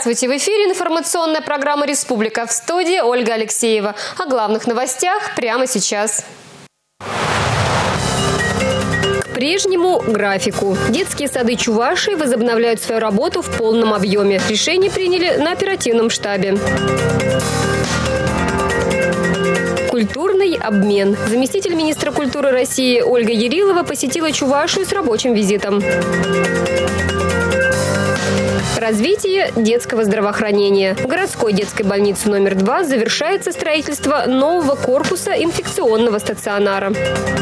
Здравствуйте! В эфире информационная программа «Республика», в студии Ольга Алексеева. О главных новостях прямо сейчас. К прежнему графику. Детские сады Чувашии возобновляют свою работу в полном объеме. Решение приняли на оперативном штабе. Культурный обмен. Заместитель министра культуры России Ольга Ярилова посетила Чувашию с рабочим визитом. Развитие детского здравоохранения. В городской детской больнице номер 2 завершается строительство нового корпуса инфекционного стационара.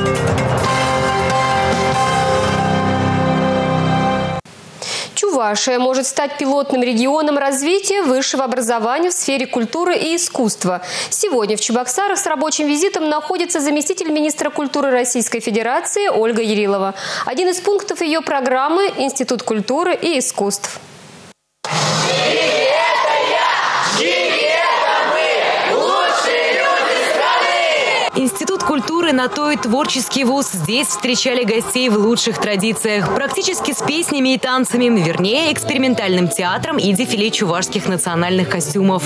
Чувашия может стать пилотным регионом развития высшего образования в сфере культуры и искусства. Сегодня в Чебоксарах с рабочим визитом находится заместитель министра культуры Российской Федерации Ольга Ярилова. Один из пунктов ее программы – Институт культуры и искусств. Институт культуры на то и творческий вуз. Здесь встречали гостей в лучших традициях. Практически с песнями и танцами, вернее, экспериментальным театром и дефиле чувашских национальных костюмов.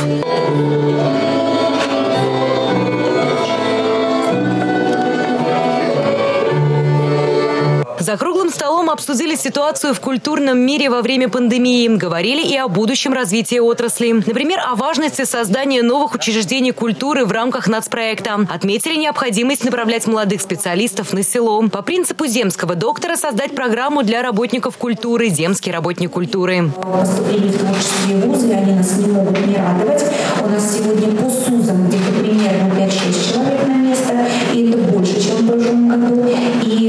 За круглым столом обсудили ситуацию в культурном мире во время пандемии. Говорили и о будущем развитии отрасли. Например, о важности создания новых учреждений культуры в рамках нацпроекта. Отметили необходимость направлять молодых специалистов на село. По принципу земского доктора создать программу для работников культуры «Земский работник культуры». Поступление в творческие вузы, они нас не могут не радовать. У нас сегодня по СУЗам где-то примерно 5-6 человек на место. И это больше, чем в прошлом году. И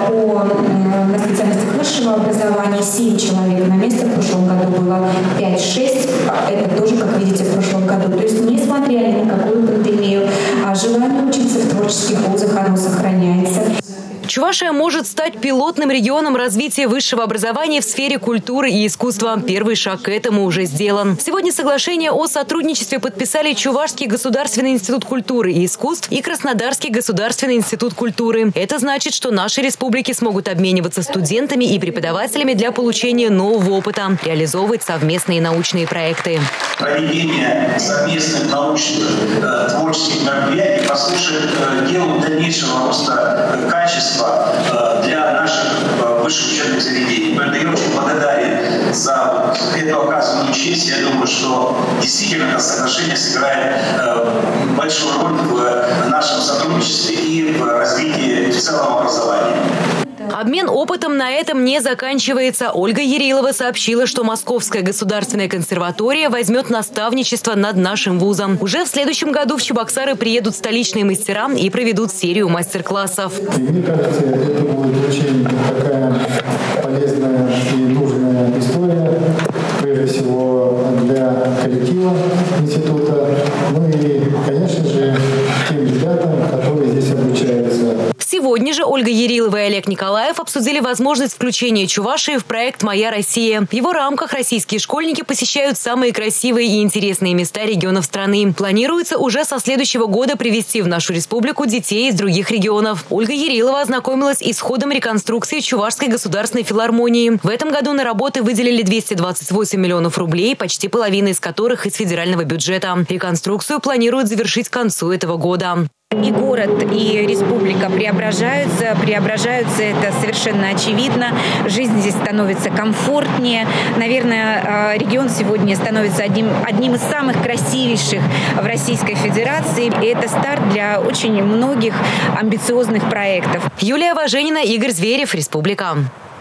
на специальностях высшего образования 7 человек на место. В прошлом году было 5-6. Это тоже, как видите, в прошлом году. То есть, несмотря ни на какую пандемию, желание учиться в творческих вузах, оно сохраняется. Чувашия может стать пилотным регионом развития высшего образования в сфере культуры и искусства. Первый шаг к этому уже сделан. Сегодня соглашение о сотрудничестве подписали Чувашский государственный институт культуры и искусств и Краснодарский государственный институт культуры. Это значит, что наши республики смогут обмениваться студентами и преподавателями для получения нового опыта, реализовывать совместные научные проекты. Проведение совместных научных творческих мероприятий послужит делу дальнейшего роста качества для наших высших учебных заведений. Поэтому я очень благодарен за эту оказанную честь. Я думаю, что действительно это соглашение сыграет большую роль в нашем сотрудничестве и в развитии в целом образования. Обмен опытом на этом не заканчивается. Ольга Ярилова сообщила, что Московская государственная консерватория возьмет наставничество над нашим вузом. Уже в следующем году в Чебоксары приедут столичные мастера и проведут серию мастер-классов. Мне кажется, это будет очень такая полезная и нужная история, прежде всего для коллектива института, ну и, конечно же, тем ребятам, которые здесь обучаются. Сегодня же Ольга Ярилова и Олег Николаев обсудили возможность включения Чувашии в проект «Моя Россия». В его рамках российские школьники посещают самые красивые и интересные места регионов страны. Планируется уже со следующего года привезти в нашу республику детей из других регионов. Ольга Ярилова ознакомилась и с ходом реконструкции Чувашской государственной филармонии. В этом году на работы выделили 228 миллионов рублей, почти половина из которых из федерального бюджета. Реконструкцию планируют завершить к концу этого года. И город, и республика преображаются, это совершенно очевидно. Жизнь здесь становится комфортнее. Наверное, регион сегодня становится одним из самых красивейших в Российской Федерации. И это старт для очень многих амбициозных проектов. Юлия Важенина, Игорь Зверев, Республика.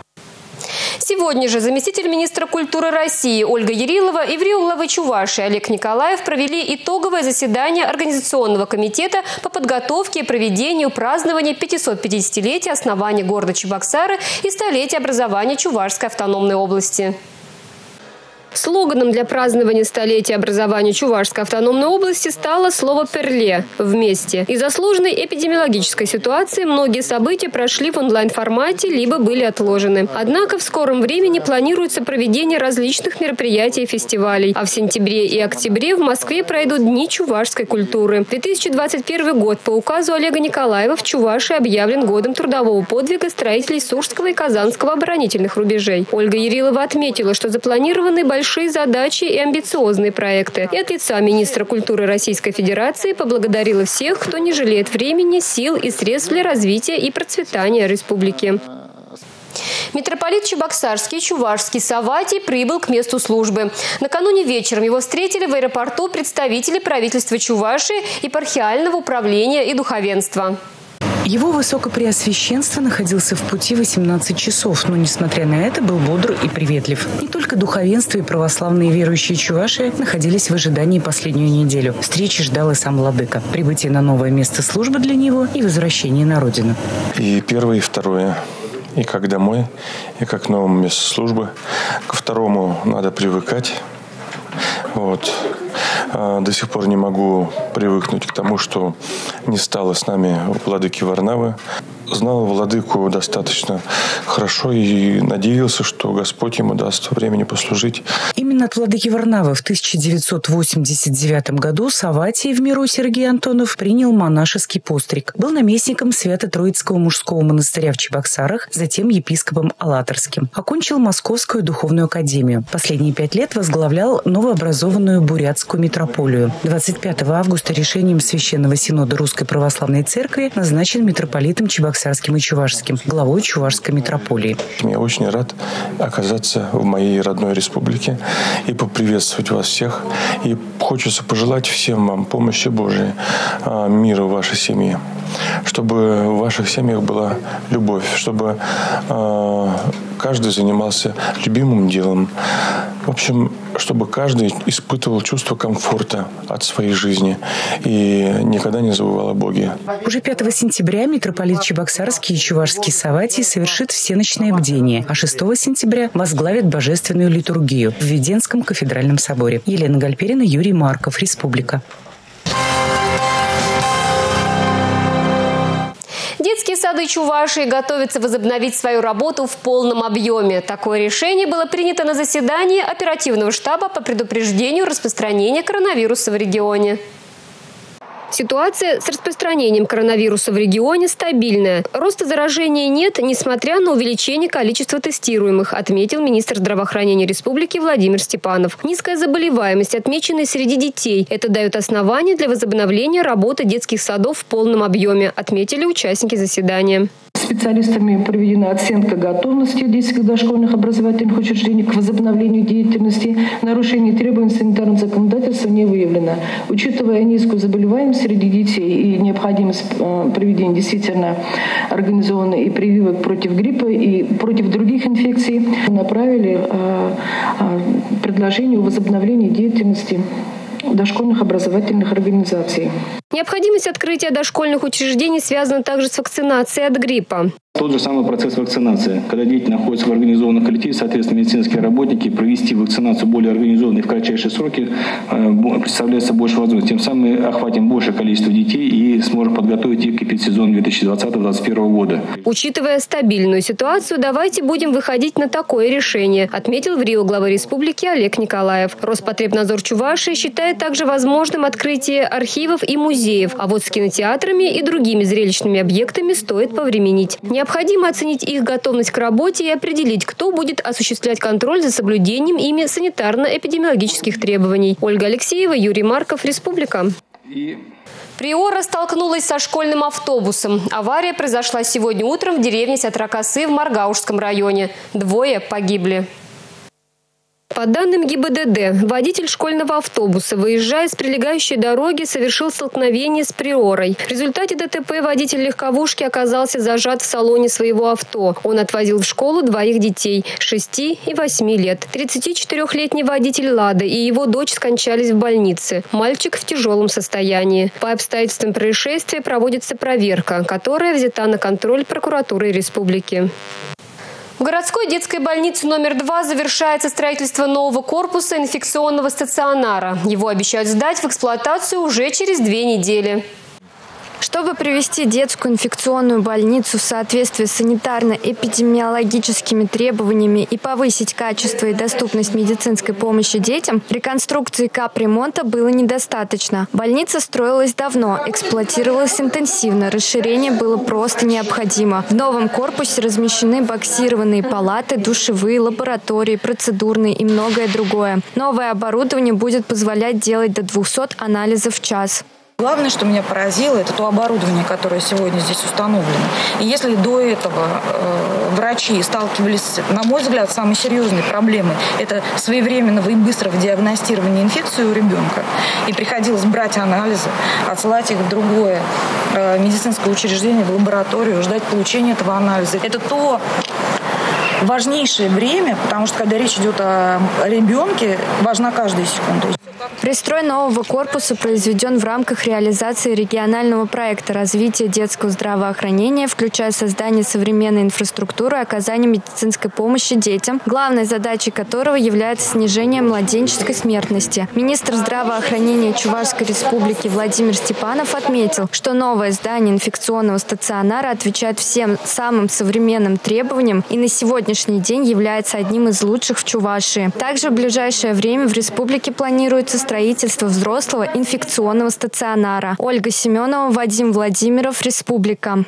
Сегодня же заместитель министра культуры России Ольга Ярилова и главы Чувашии Олег Николаев провели итоговое заседание Организационного комитета по подготовке и проведению празднования 550-летия основания города Чебоксары и столетия образования Чувашской автономной области. Слоганом для празднования столетия образования Чувашской автономной области стало слово «перле» – «вместе». Из-за сложной эпидемиологической ситуации многие события прошли в онлайн-формате либо были отложены. Однако в скором времени планируется проведение различных мероприятий и фестивалей. А в сентябре и октябре в Москве пройдут Дни чувашской культуры. 2021 год по указу Олега Николаева в Чувашии объявлен годом трудового подвига строителей Суржского и Казанского оборонительных рубежей. Ольга Ярилова отметила, что запланированные большие большие задачи и амбициозные проекты. И от лица министра культуры Российской Федерации поблагодарила всех, кто не жалеет времени, сил и средств для развития и процветания республики. Митрополит Чебоксарский и Чувашский Савватий прибыл к месту службы. Накануне вечером его встретили в аэропорту представители правительства Чувашии, епархиального управления и духовенства. Его Высокопреосвященство находился в пути 18 часов, но, несмотря на это, был бодр и приветлив. Не только духовенство и православные верующие Чувашии находились в ожидании последнюю неделю. Встречи ждал и сам владыка. Прибытие на новое место службы для него и возвращение на родину. И первое, и второе. И как домой, и как к новому месту службы. Ко второму надо привыкать. До сих пор не могу привыкнуть к тому, что не стало с нами владыки Варнавы. Знал владыку достаточно хорошо и надеялся, что Господь ему даст времени послужить. Именно от владыки Варнавы в 1989 году Савватий в миру Сергей Антонов принял монашеский постриг. Был наместником Свято-Троицкого мужского монастыря в Чебоксарах, затем епископом Алаторским. Окончил Московскую духовную академию. Последние 5 лет возглавлял новообразованную Бурятскую митрополию. 25 августа решением Священного Синода Русской Православной Церкви назначен митрополитом Чебоксарским и Чувашским, главой Чувашской митрополии. Я очень рад оказаться в моей родной республике и поприветствовать вас всех. И хочется пожелать всем вам помощи Божией, мира в вашей семье. Чтобы в ваших семьях была любовь, чтобы каждый занимался любимым делом. В общем, чтобы каждый испытывал чувство комфорта от своей жизни и никогда не забывал о Боге. Уже 5 сентября митрополит Чебоксарский и Чувашский Савватий совершит всеночное бдение, а 6 сентября возглавит божественную литургию в Введенском кафедральном соборе. Елена Гальперина, Юрий Марков, Республика. Детские сады Чувашии готовятся возобновить свою работу в полном объеме. Такое решение было принято на заседании оперативного штаба по предупреждению распространения коронавируса в регионе. Ситуация с распространением коронавируса в регионе стабильная. Роста заражения нет, несмотря на увеличение количества тестируемых, отметил министр здравоохранения республики Владимир Степанов. Низкая заболеваемость, отмеченная среди детей. Это дает основания для возобновления работы детских садов в полном объеме, отметили участники заседания. Специалистами проведена оценка готовности детских дошкольных образовательных учреждений к возобновлению деятельности. Нарушение требований санитарного законодательства не выявлено. Учитывая низкую заболеваемость среди детей и необходимость проведения действительно организованной и прививок против гриппа и против других инфекций, направили предложение о возобновлении деятельности дошкольных образовательных организаций. Необходимость открытия дошкольных учреждений связана также с вакцинацией от гриппа. Тот же самый процесс вакцинации. Когда дети находятся в организованном коллективе, соответственно, медицинские работники провести вакцинацию более организованной в кратчайшие сроки представляется больше возможностей. Тем самым мы охватим большее количество детей и сможем подготовить их к эпидсезону 2020-2021 года. Учитывая стабильную ситуацию, давайте будем выходить на такое решение, отметил в Рио глава республики Олег Николаев. Роспотребнадзор Чувашии считает также возможным открытие архивов и музеев, а вот с кинотеатрами и другими зрелищными объектами стоит повременить. Необходимо оценить их готовность к работе и определить, кто будет осуществлять контроль за соблюдением ими санитарно-эпидемиологических требований. Ольга Алексеева, Юрий Марков, Республика. Приора столкнулась со школьным автобусом. Авария произошла сегодня утром в деревне Сятракасы в Маргаушском районе. 2 погибли. По данным ГИБДД, водитель школьного автобуса, выезжая с прилегающей дороги, совершил столкновение с Приорой. В результате ДТП водитель легковушки оказался зажат в салоне своего авто. Он отвозил в школу 2 детей – 6 и 8 лет. 34-летний водитель «Лады» и его дочь скончались в больнице. Мальчик в тяжелом состоянии. По обстоятельствам происшествия проводится проверка, которая взята на контроль прокуратурой республики. В городской детской больнице номер 2 завершается строительство нового корпуса инфекционного стационара. Его обещают сдать в эксплуатацию уже через 2 недели. Чтобы привести детскую инфекционную больницу в соответствие с санитарно-эпидемиологическими требованиями и повысить качество и доступность медицинской помощи детям, реконструкции капремонта было недостаточно. Больница строилась давно, эксплуатировалась интенсивно, расширение было просто необходимо. В новом корпусе размещены боксированные палаты, душевые, лаборатории, процедурные и многое другое. Новое оборудование будет позволять делать до 200 анализов в час. Главное, что меня поразило, это то оборудование, которое сегодня здесь установлено. И если до этого врачи сталкивались, на мой взгляд, с самой серьезной проблемой, это своевременного и быстрого диагностирования инфекции у ребенка, и приходилось брать анализы, отсылать их в другое медицинское учреждение, в лабораторию, ждать получения этого анализа. Это то важнейшее время, потому что когда речь идет о ребенке, важна каждая секунда. Пристрой нового корпуса произведен в рамках реализации регионального проекта развития детского здравоохранения, включая создание современной инфраструктуры оказания медицинской помощи детям, главной задачей которого является снижение младенческой смертности. Министр здравоохранения Чувашской республики Владимир Степанов отметил, что новое здание инфекционного стационара отвечает всем самым современным требованиям и на сегодняшний день является одним из лучших в Чувашии. Также в ближайшее время в республике планируется строительство взрослого инфекционного стационара. Ольга Семенова, Вадим Владимиров, Республика.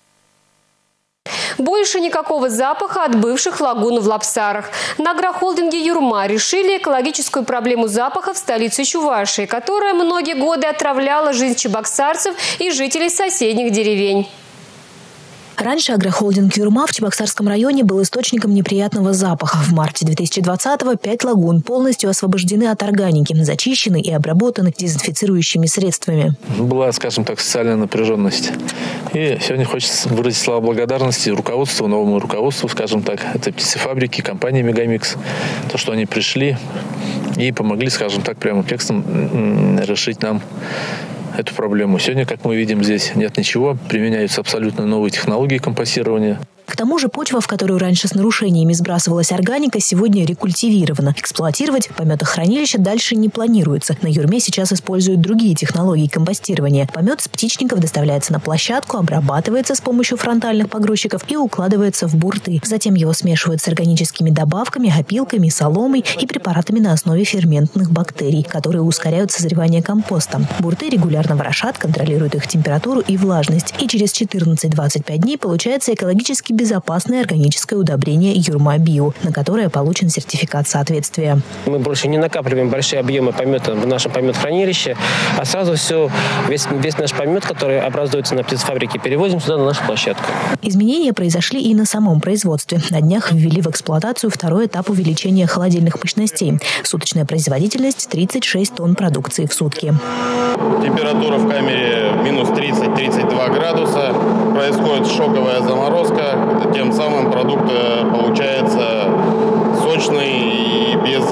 Больше никакого запаха от бывших лагун в Лапсарах. На агрохолдинге «Юрма» решили экологическую проблему запаха в столице Чувашии, которая многие годы отравляла жизнь чебоксарцев и жителей соседних деревень. Раньше агрохолдинг «Юрма» в Чебоксарском районе был источником неприятного запаха. В марте 2020-го 5 лагун полностью освобождены от органики, зачищены и обработаны дезинфицирующими средствами. Была, скажем так, социальная напряженность. И сегодня хочется выразить слова благодарности руководству, новому руководству, скажем так, это птицефабрики, компании «Мегамикс». То, что они пришли и помогли, скажем так, прямо текстом решить нам эту проблему. Сегодня, как мы видим, здесь нет ничего. Применяются абсолютно новые технологии компостирования. К тому же почва, в которую раньше с нарушениями сбрасывалась органика, сегодня рекультивирована. Эксплуатировать пометохранилище дальше не планируется. На Юрме сейчас используют другие технологии компостирования. Помет с птичников доставляется на площадку, обрабатывается с помощью фронтальных погрузчиков и укладывается в бурты. Затем его смешивают с органическими добавками, опилками, соломой и препаратами на основе ферментных бактерий, которые ускоряют созревание компоста. Бурты регулярно ворошат, контролируют их температуру и влажность. И через 14-25 дней получается экологически безопасное органическое удобрение «Юрма-Био», на которое получен сертификат соответствия. Мы больше не накапливаем большие объемы помета в нашем помет-хранилище, а сразу весь наш помет, который образуется на птицефабрике, перевозим сюда на нашу площадку. Изменения произошли и на самом производстве. На днях ввели в эксплуатацию второй этап увеличения холодильных мощностей. Суточная производительность – 36 тонн продукции в сутки. Температура в камере минус 30-32 градуса. Происходит шоковая заморозка. Тем самым продукт получается сочный и без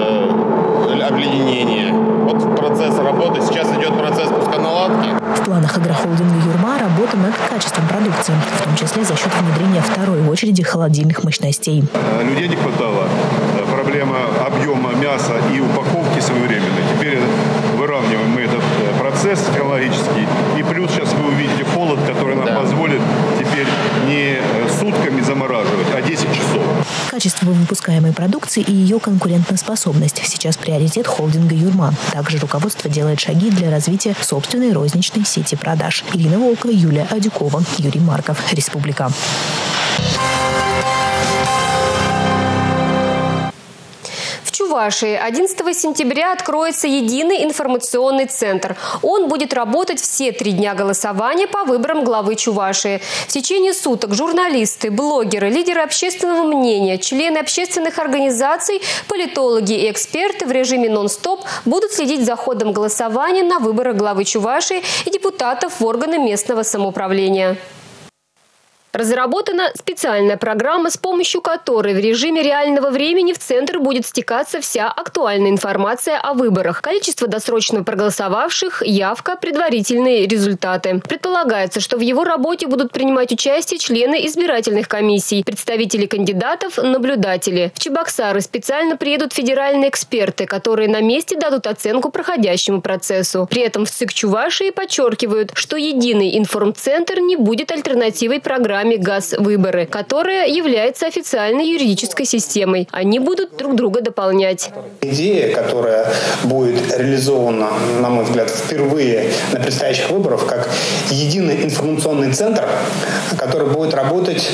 обледенения. Вот процесс работы. Сейчас идет процесс пусконаладки. В планах агрохолдинга «Юрма» работа над качеством продукции, в том числе за счет внедрения второй очереди холодильных мощностей. Людей не хватало. Проблема объема мяса и упаковки своевременной. Теперь выравниваем мы этот процесс технологический. И плюс сейчас вы увидите холод, который нам позволит теперь не сутками замораживать, а 10 часов. Качество выпускаемой продукции и ее конкурентоспособность сейчас приоритет холдинга «Юрма». Также руководство делает шаги для развития собственной розничной сети продаж. Ирина Волкова, Юлия Адюкова, Юрий Марков, Республика. В Чувашии 11 сентября откроется единый информационный центр. Он будет работать все 3 дня голосования по выборам главы Чувашии. В течение суток журналисты, блогеры, лидеры общественного мнения, члены общественных организаций, политологи и эксперты в режиме нон-стоп будут следить за ходом голосования на выборах главы Чувашии и депутатов в органы местного самоуправления. Разработана специальная программа, с помощью которой в режиме реального времени в Центр будет стекаться вся актуальная информация о выборах. Количество досрочно проголосовавших, явка, предварительные результаты. Предполагается, что в его работе будут принимать участие члены избирательных комиссий, представители кандидатов, наблюдатели. В Чебоксары специально приедут федеральные эксперты, которые на месте дадут оценку проходящему процессу. При этом в ЦИК Чувашии подчеркивают, что единый информцентр не будет альтернативой программе «Газ-выборы», которая является официальной юридической системой. Они будут друг друга дополнять. Идея, которая будет реализована, на мой взгляд, впервые на предстоящих выборах, как единый информационный центр, который будет работать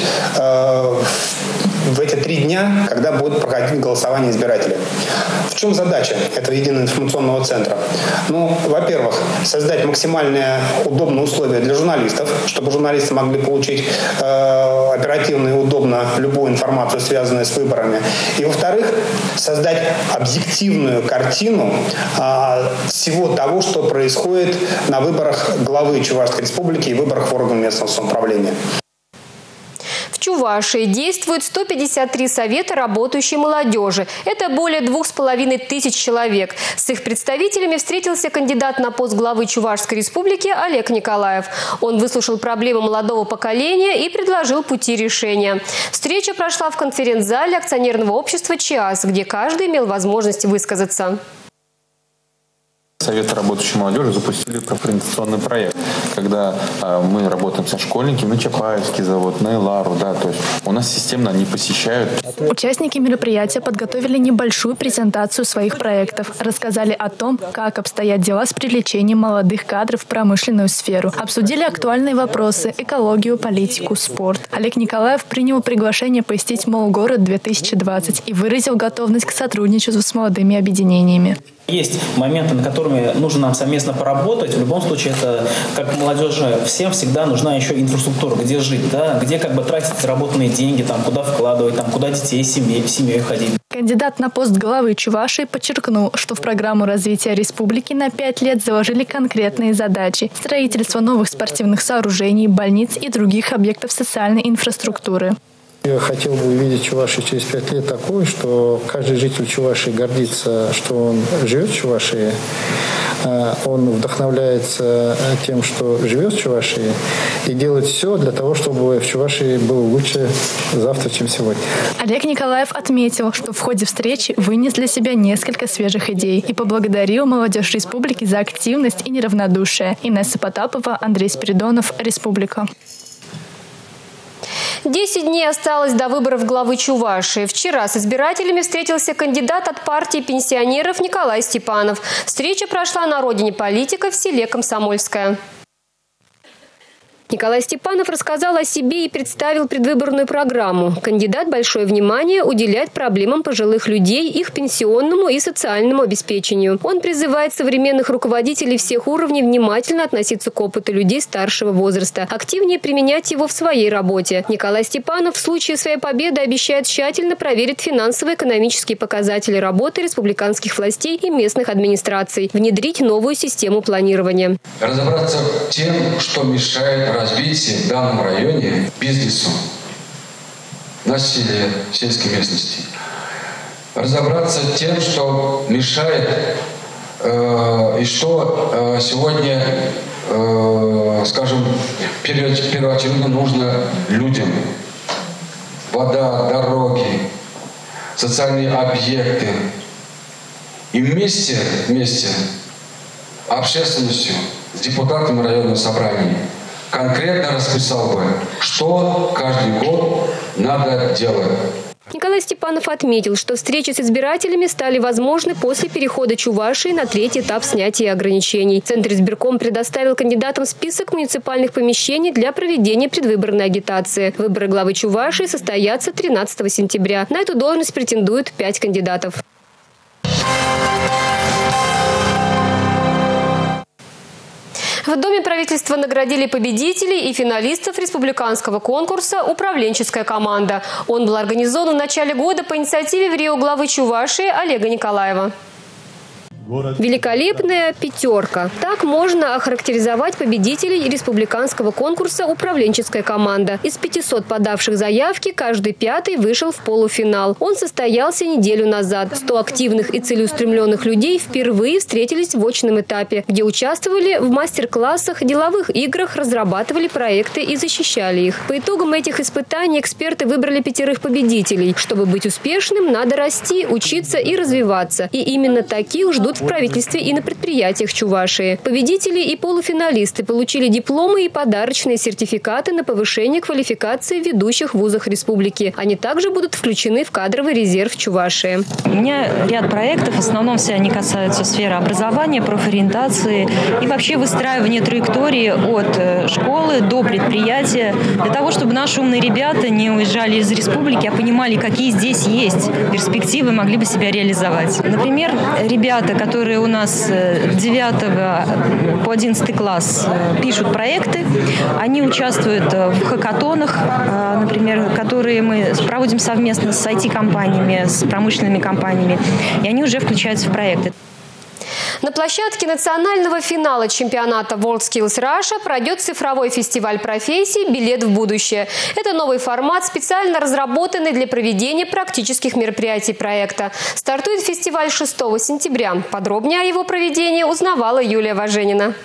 в эти 3 дня, когда будет проходить голосование избирателей. В чем задача этого единого информационного центра? Ну, во-первых, создать максимально удобные условия для журналистов, чтобы журналисты могли получить оперативно и удобно любую информацию, связанную с выборами. И, во-вторых, создать объективную картину всего того, что происходит на выборах главы Чувашской Республики и выборах в органы местного самоуправления. В Чувашии действует 153 совета работающей молодежи. Это более 2500 человек. С их представителями встретился кандидат на пост главы Чувашской Республики Олег Николаев. Он выслушал проблемы молодого поколения и предложил пути решения. Встреча прошла в конференц-зале акционерного общества «ЧИАС», где каждый имел возможность высказаться. Советы работающей молодежи запустили конференционный проект, когда мы работаем со школьниками на Чапаевский завод, на Элару, да, то есть у нас системно они посещают. Участники мероприятия подготовили небольшую презентацию своих проектов, рассказали о том, как обстоят дела с привлечением молодых кадров в промышленную сферу, обсудили актуальные вопросы, экологию, политику, спорт. Олег Николаев принял приглашение посетить «Молгород-2020» и выразил готовность к сотрудничеству с молодыми объединениями. Есть моменты, над которыми нужно нам совместно поработать. В любом случае, это, как молодежи, всем всегда нужна еще инфраструктура, где жить, да, где как бы тратить заработанные деньги, там, куда вкладывать, там, куда детей, семьей ходить. Кандидат на пост главы Чувашии подчеркнул, что в программу развития республики на 5 лет заложили конкретные задачи – строительство новых спортивных сооружений, больниц и других объектов социальной инфраструктуры. Я хотел бы увидеть Чувашию через 5 лет такой, что каждый житель Чувашии гордится, что он живет в Чувашии, он вдохновляется тем, что живет в Чувашии, и делает все для того, чтобы в Чувашии было лучше завтра, чем сегодня. Олег Николаев отметил, что в ходе встречи вынес для себя несколько свежих идей и поблагодарил молодежь республики за активность и неравнодушие. Инесса Потапова, Андрей Спиридонов, Республика. 10 дней осталось до выборов главы Чувашии. Вчера с избирателями встретился кандидат от партии пенсионеров Николай Степанов. Встреча прошла на родине политика в селе Комсомольское. Николай Степанов рассказал о себе и представил предвыборную программу. Кандидат большое внимание уделяет проблемам пожилых людей, их пенсионному и социальному обеспечению. Он призывает современных руководителей всех уровней внимательно относиться к опыту людей старшего возраста, активнее применять его в своей работе. Николай Степанов в случае своей победы обещает тщательно проверить финансово-экономические показатели работы республиканских властей и местных администраций, внедрить новую систему планирования. Разобраться тем, что мешает развитию в данном районе бизнесу на селе, сельской местности. Разобраться тем, что мешает и что сегодня, скажем, первоочередно нужно людям. Вода, дороги, социальные объекты. И вместе общественностью, с депутатами районного собрания конкретно расписал бы, что каждый год надо делать. Николай Степанов отметил, что встречи с избирателями стали возможны после перехода Чувашии на 3-й этап снятия ограничений. Центр избирком предоставил кандидатам список муниципальных помещений для проведения предвыборной агитации. Выборы главы Чувашии состоятся 13 сентября. На эту должность претендуют 5 кандидатов. В Доме правительства наградили победителей и финалистов республиканского конкурса «Управленческая команда». Он был организован в начале года по инициативе ВРИО главы Чувашии Олега Николаева. Великолепная пятерка. Так можно охарактеризовать победителей республиканского конкурса «Управленческая команда». Из 500 подавших заявки каждый пятый вышел в полуфинал. Он состоялся неделю назад. 100 активных и целеустремленных людей впервые встретились в очном этапе, где участвовали в мастер-классах, деловых играх, разрабатывали проекты и защищали их. По итогам этих испытаний эксперты выбрали 5 победителей. Чтобы быть успешным, надо расти, учиться и развиваться. И именно таких ждут в правительстве и на предприятиях Чувашии. Победители и полуфиналисты получили дипломы и подарочные сертификаты на повышение квалификации в ведущих вузах республики. Они также будут включены в кадровый резерв Чувашии. У меня ряд проектов, в основном все они касаются сферы образования, профориентации и вообще выстраивания траектории от школы до предприятия, для того, чтобы наши умные ребята не уезжали из республики, а понимали, какие здесь есть перспективы, могли бы себя реализовать. Например, ребята, которые у нас с 9 по 11 класс пишут проекты, они участвуют в хакатонах, например, которые мы проводим совместно с IT-компаниями, с промышленными компаниями, и они уже включаются в проекты. На площадке национального финала чемпионата WorldSkills Russia пройдет цифровой фестиваль профессий «Билет в будущее». Это новый формат, специально разработанный для проведения практических мероприятий проекта. Стартует фестиваль 6 сентября. Подробнее о его проведении узнавала Юлия Важенина.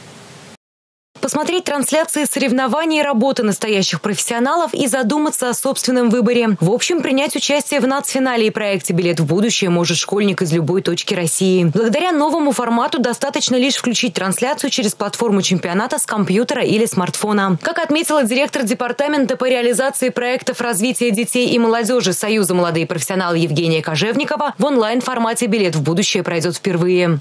Посмотреть трансляции соревнований и работы настоящих профессионалов и задуматься о собственном выборе. В общем, принять участие в нацфинале и проекте «Билет в будущее» может школьник из любой точки России. Благодаря новому формату достаточно лишь включить трансляцию через платформу чемпионата с компьютера или смартфона. Как отметила директор департамента по реализации проектов развития детей и молодежи Союза «Молодые профессионалы» Евгения Кожевникова, в онлайн-формате «Билет в будущее» пройдет впервые.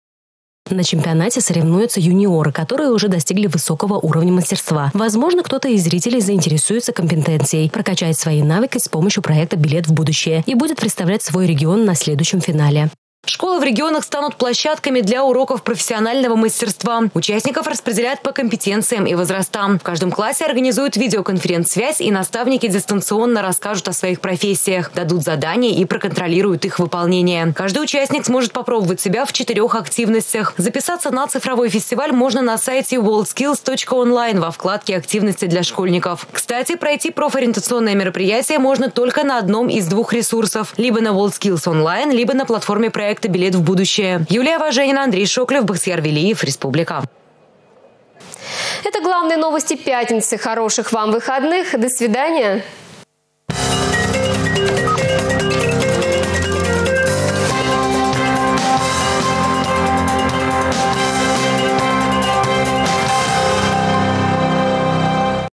На чемпионате соревнуются юниоры, которые уже достигли высокого уровня мастерства. Возможно, кто-то из зрителей заинтересуется компетенцией, прокачает свои навыки с помощью проекта «Билет в будущее» и будет представлять свой регион на следующем финале. Школы в регионах станут площадками для уроков профессионального мастерства. Участников распределяют по компетенциям и возрастам. В каждом классе организуют видеоконференц-связь, и наставники дистанционно расскажут о своих профессиях, дадут задания и проконтролируют их выполнение. Каждый участник сможет попробовать себя в 4 активностях. Записаться на цифровой фестиваль можно на сайте worldskills.online во вкладке «Активности для школьников». Кстати, пройти профориентационное мероприятие можно только на одном из 2 ресурсов – либо на WorldSkills Online, либо на платформе проекта «Билет в будущее». Юлия Важенина, Андрей Шоклев, Бахтияр Велиев, Республика. Это главные новости пятницы. Хороших вам выходных. До свидания.